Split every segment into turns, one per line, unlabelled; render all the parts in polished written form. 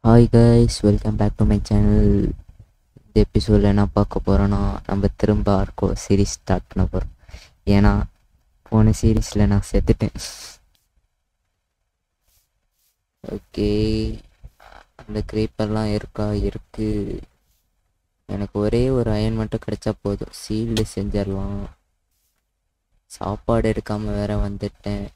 Hi guys, welcome back to my channel. இந்த எபிசோடில் என்ன பார்க்க போகிறோன்னா, நம்ம திரும்ப ஆர்கோ சீரீஸ் ஸ்டார்ட் பண்ண போகிறோம். ஏன்னா போன சீரீஸில் நான் செத்துட்டேன். ஓகே, அந்த கிரீப்பர்லாம் இருக்குது. எனக்கு ஒரே ஒரு அயன் மட்டும் கிடைச்சா போதும், சீல்டு செஞ்சிடலாம். சாப்பாடு எடுக்காமல் வேற வந்துட்டேன்.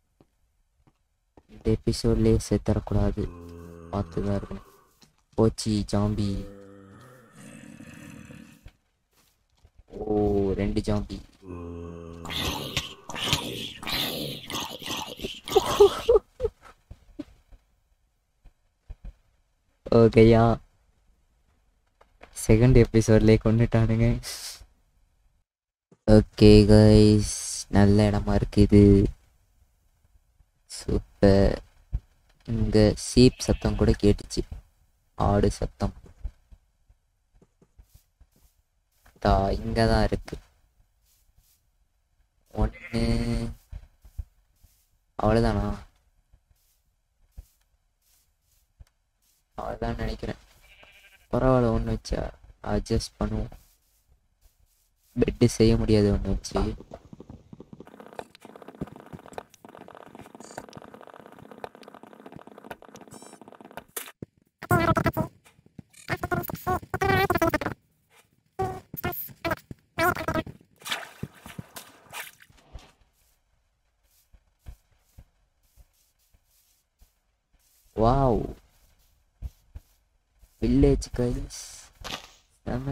இந்த எபிசோட்லேயே செத்துறக்கூடாது, பார்த்துதான் இருக்கணும். போச்சி ஜாம்பி. ஓ, 2 ஜாம்பி. ஓகேயா, செகண்ட் எபிசோட்லேயே கொண்டுட்டானுங்க. ஓகே கைஸ், நல்ல இடமா இருக்குது. சூப்பர். இங்கே சீப் சத்தம் கூட கேட்டுச்சு, ஆடு சத்தம். இங்கே தான் இருக்கு ஒன்று. அவ்வளோதானா? அவ்வளோதான் நினைக்கிறேன். பரவாயில்ல, ஒன்று வச்சா அட்ஜஸ்ட் பண்ணுவோம். பெட்டு செய்ய முடியாது ஒன்று வச்சு. Wow, village guys. நம்ம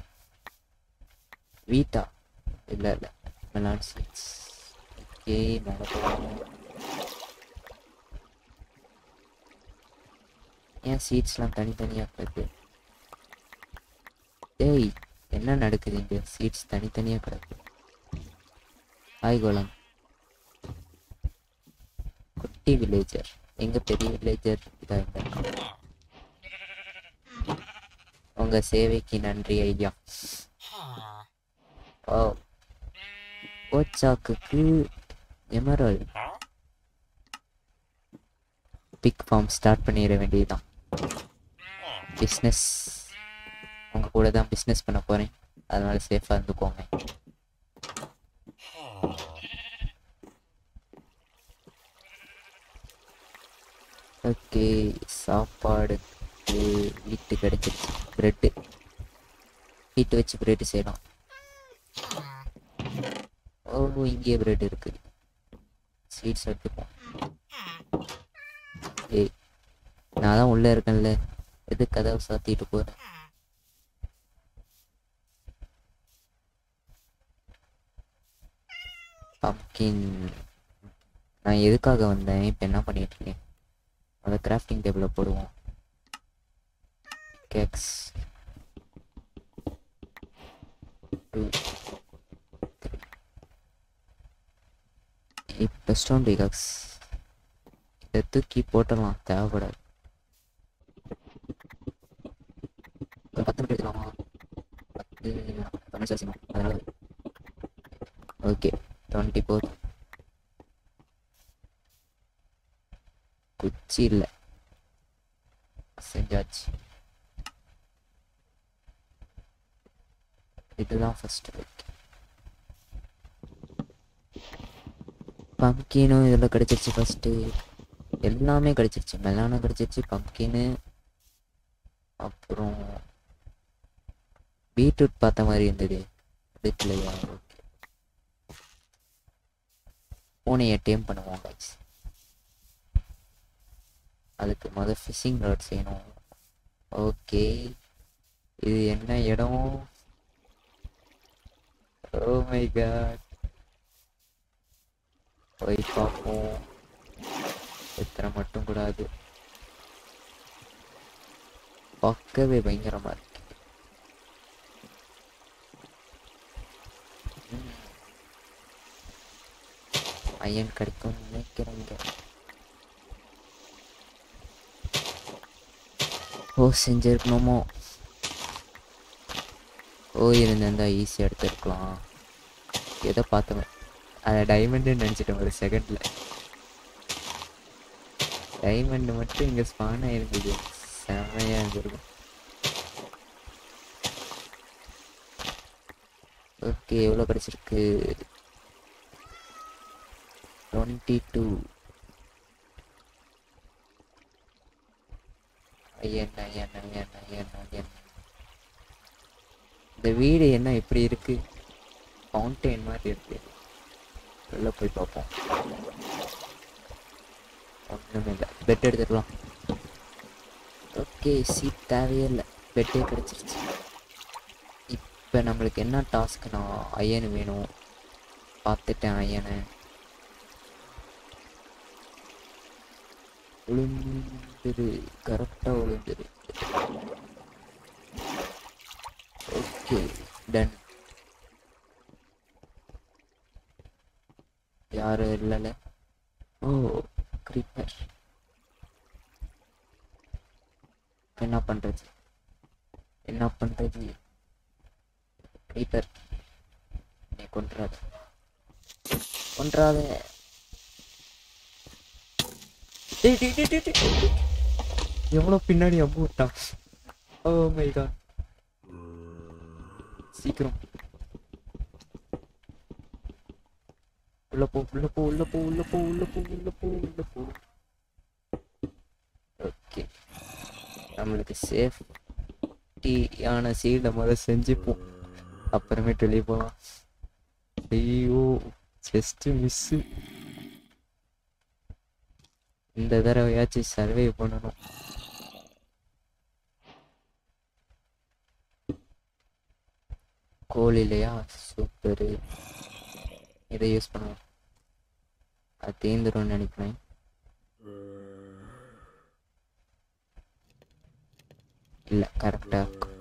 வீட்டா இல்லை மெலான் சீட்ஸ். ஓகே, மேலே போகலாம். ஏன் சீட்ஸ்லாம் தனித்தனியாக கிடக்கு? ஏய், என்ன நடக்குது இங்கே? சீட்ஸ் தனித்தனியாக கிடக்கு. ஹாய் கோலம். குட்டி வில்லேஜர் எங்க? பெரிய வில்லேஜர் இதாக. உங்க சேவைக்கு நன்றி ஐயா. ஓ, ஓச்சாக்கு எமரல். பிக் ஃபார்ம் ஸ்டார்ட் பண்ணிட வேண்டியதுதான். பிஸ்னஸ் உங்க கூட தான் பிஸ்னஸ் பண்ண போறேன், அதனால சேஃபா இருந்துக்கோங்க. ஓகே, சாப்பாடு வீட்டு கிடைச்சிருச்சு. பிரெட்டு வீட்டு வச்சு பிரெட்டு செய்யலாம். ஓ, இங்கே பிரெட் இருக்கு. ஸ்வீட்ஸ் எடுத்துப்போம். ஏய், நான் தான் உள்ள இருக்கேன்ல, எது கதவை சாத்திட்டு போறேன்? பம்கின் நான் எதுக்காக வந்தேன்? இப்போ என்ன பண்ணிட்டு இருக்கேன்? அதை கிராஃப்டிங் டேபிளில் போடுவோம். கேக்ஸ் 2 3. இப்போ ஸ்டோன் பிகாக்ஸ் இதை தூக்கி போட்டலாம், தேவைப்படாது. 10 நிமிஷம் எடுக்கலாமா? 10 நிமிஷம் அதனால ஓகே 20 போதும். குச்சி இல்லை, செஞ்சாச்சு. இதுதான் ஃபர்ஸ்ட் லைக். பம்கினும் இதில் கிடச்சிருச்சு. ஃபஸ்ட்டு எல்லாமே கிடச்சிருச்சு. மெலானும் கிடச்சிருச்சு, பம்கின்னு, அப்புறம் பீட்ரூட் பார்த்த மாதிரி இருந்தது எடுக்கலையா? ஓகே, பூனையை டேம் பண்ணுவோம் கைஸ். அதுக்கு முதல் ஃபிஷிங் ராட் செய்யணும். ஓகே, இது என்ன இடம்? ஓ மை காட், போய் பார்ப்போம். எத்தனை மட்டும் கூடாது, பார்க்கவே பயங்கரமா இருக்கு. அயன் கிடைக்கும் நினைக்கிறேங்க. ஓ, செஞ்சிருக்கணுமோ? ஓ, இருந்திருந்தா ஈஸியாக எடுத்துருக்கலாம். ஏதோ பார்த்தவன் அதை டைமண்டுன்னு நினச்சிட்டேன் ஒரு செகண்டில். டைமண்ட் மட்டும் இங்கே ஸ்பான் ஆகிருக்குது. செம்மையா இருந்திருக்கும். ஓகே, எவ்வளோ கிடைச்சிருக்கு? 22. இந்த வீடு என்ன இப்படி இருக்கு? ஃபவுண்டைன் மாதிரி இருக்கு. உள்ள போய் பார்ப்போம். ஒன்றுமே இல்லை. பெட் எடுத்துக்கலாம். ஓகே, சீட் தேவையே இல்லை, பெட்டே கிடச்சிருச்சு. இப்போ நம்மளுக்கு என்ன டாஸ்க்னா அயன் வேணும். பார்த்துட்டேன் அயனை. விழுந்துரு, கரெக்டாக விழுந்துரு. Okay, done. யாரும் இல்லைல்ல. ஓ, கிரீப்பர். என்ன பண்றது? கிரீப்பர், நீ கொன்றாத. எவ்வளோ பின்னாடி அம்பு விட்டான். Oh my god. சீக்கிரம் உள்ள போ. ஓகே, நம்மளுக்கு சேஃப்டியான சீல்டை முதல்ல செஞ்சுப்போம், அப்புறமேட்டு வெளியே போகலாம். ஐயோ, ஜஸ்ட் மிஸ்ஸு. இந்த தடவையாச்சும் சர்வே பண்ணணும். கோல் இல்லையா? சூப்பரு. இதை யூஸ் பண்ணுவோம். அது தேர்ந்துரும்னு நினைக்கிறேன். இல்லை, கரெக்டாக இருக்கும்.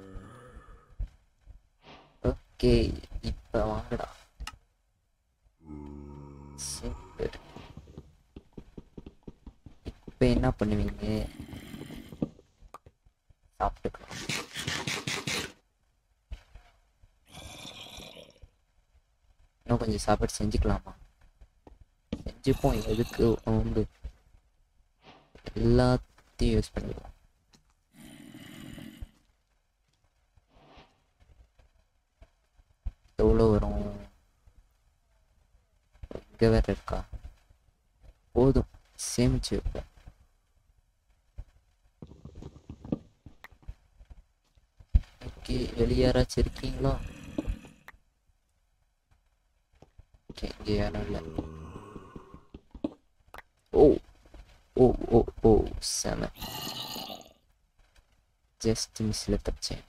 ஓகே, இப்போ வாங்கடா. சூப்பர். இப்போ என்ன பண்ணுவீங்க? சாப்பிட்டுக்கலாம். இன்னும் கொஞ்சம் சாப்பாடு செஞ்சுக்கலாமா? செஞ்சுப்போம். எதுக்கு வந்து எல்லாத்தையும் யூஸ் பண்ணிடுவோம். எவ்வளோ வரும்? இங்கே வேற இருக்கா? போதும், சேமிச்சு வைப்போம். ஓகே, வெளியாராச்சும் இருக்கீங்களா? ஓகே, இங்கே யாரும் இல்லை. ஓ ஓ ஓ ஓ செம. ஜஸ்ட் மிஸ்ல தப்பிச்சேன்.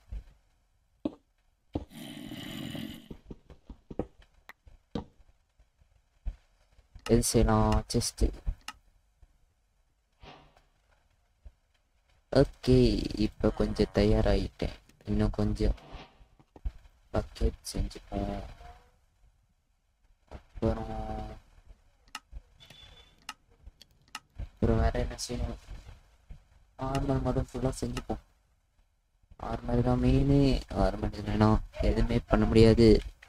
எது செய்யலாம்? ஜஸ்ட் ஓகே, இப்போ கொஞ்சம் தயாராகிட்டேன். இன்னும் கொஞ்சம் பக்கெட் செஞ்சுப்போம். அப்புறம் வேற என்ன செய்யணும்? ஆர்மர் மட்டும் ஃபுல்லாக செஞ்சுப்போம். ஆர்மர் தான் மெயின். ஆர்மர் இல்லைன்னா எதுவுமே பண்ண முடியாது.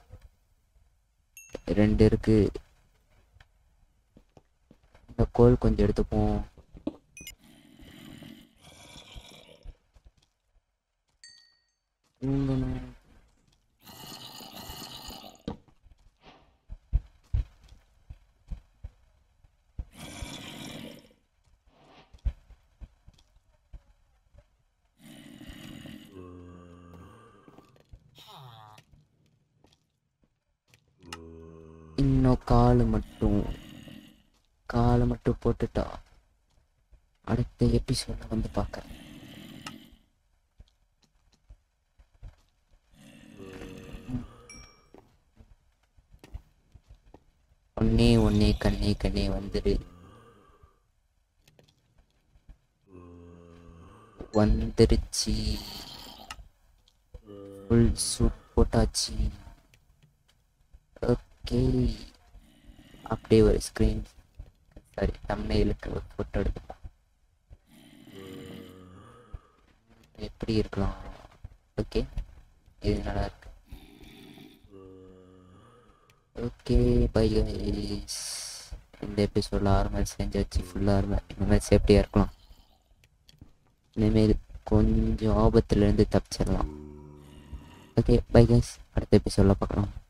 2 இருக்கு. இந்த கோல் கொஞ்சம் எடுத்துப்போம். இன்னும் காலை மட்டும் போட்டுட்டா அடுத்த எபிசோட்ல வந்து பார்க்கறேன். ஒன்னே கண்ணே வந்துரு. வந்துருச்சு. ஃபுல் சூட் போட்டாச்சு. ஓகே, அப்படியே ஒரு ஸ்க்ரீன் தம்ப்நெயிலுக்கு ஒரு ஃபோட்டோ எடுத்துப்போம். எப்படி இருக்கலாம்? ஓகே, இது நல்லா இருக்கு. Okay, bye guys. இந்த எபிசோடில் ஆர்மர் செஞ்சாச்சு. Full armour. இனிமேல் சேஃப்டியாக இருக்கலாம். இனிமேல் கொஞ்சம் ஆபத்துலேருந்து தப்பிச்சிடலாம். ஓகே பை கைஸ், அடுத்த எபிசோடில் பார்க்கலாம்.